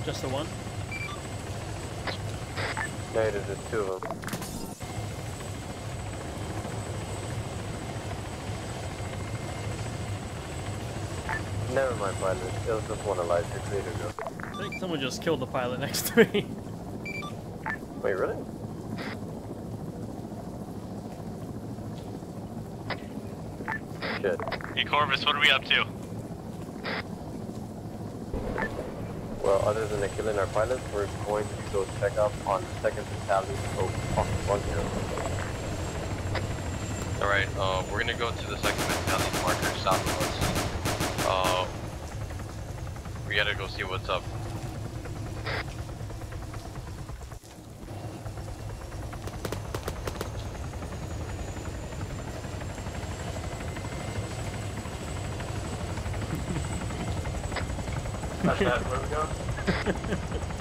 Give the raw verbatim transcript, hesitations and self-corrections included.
Just the one? No, there's just two of them. Never mind, pilot. It was just one alive. You're clear to go. I think someone just killed the pilot next to me. Wait, really? Shit. Hey Corvus, what are we up to? Well, other than the killing our pilots, we're going to go check up on the second fatality. Oh, fuck, one here. Alright, uh, we're gonna go to the second fatality marker south of us. Uh, we gotta go see what's up. That's that, where we go?